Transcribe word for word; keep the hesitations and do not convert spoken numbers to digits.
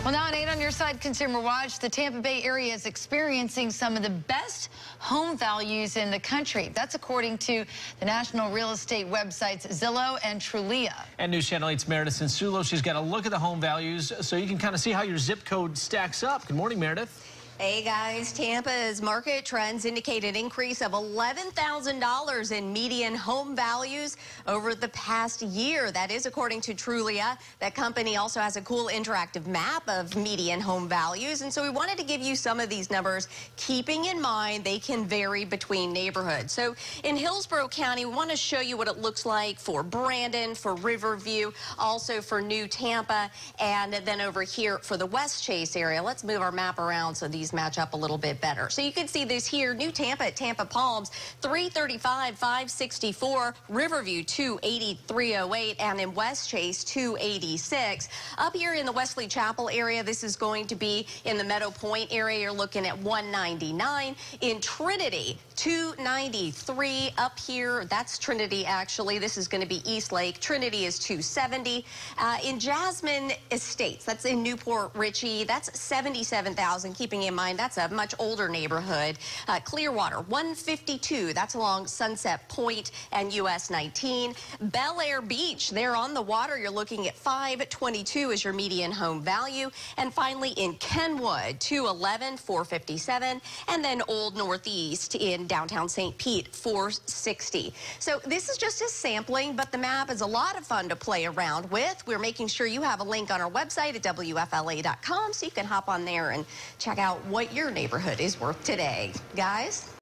Well, now at eight on your side, Consumer Watch, the Tampa Bay area is experiencing some of the best home values in the country. That's according to the national real estate websites Zillow and Trulia. And News Channel eight's Meredith Sensulo, she's got a look at the home values so you can kind of see how your zip code stacks up. Good morning, Meredith. Hey guys, Tampa's market trends indicate an increase of eleven thousand dollars in median home values over the past year. That is according to Trulia. That company also has a cool interactive map of median home values. And so we wanted to give you some of these numbers, keeping in mind they can vary between neighborhoods. So in Hillsborough County, we want to show you what it looks like for Brandon, for Riverview, also for New Tampa, and then over here for the West Chase area. Let's move our map around so these match up a little bit better. So you can see this here, New Tampa at Tampa Palms, three thirty-five, five sixty-four, Riverview, two eighty, three oh eight, and in West Chase, two eighty-six. Up here in the Wesley Chapel area, this is going to be in the Meadow Point area. You're looking at one ninety-nine. In Trinity, two ninety-three. Up here, that's Trinity actually. This is going to be East Lake. Trinity is two seventy. Uh, in Jasmine Estates, that's in Newport Richey, that's seventy-seven thousand. Keeping in mind that's a much older neighborhood. Uh, Clearwater, one fifty-two. That's along Sunset Point and U S nineteen. Bel Air Beach, there on the water, you're looking at five twenty-two as your median home value. And finally in Kenwood, two eleven, four fifty-seven. And then Old Northeast in downtown Saint Pete, four sixty. So this is just a sampling, but the map is a lot of fun to play around with. We're making sure you have a link on our website at W F L A dot com so you can hop on there and check out what your neighborhood is worth today. Guys?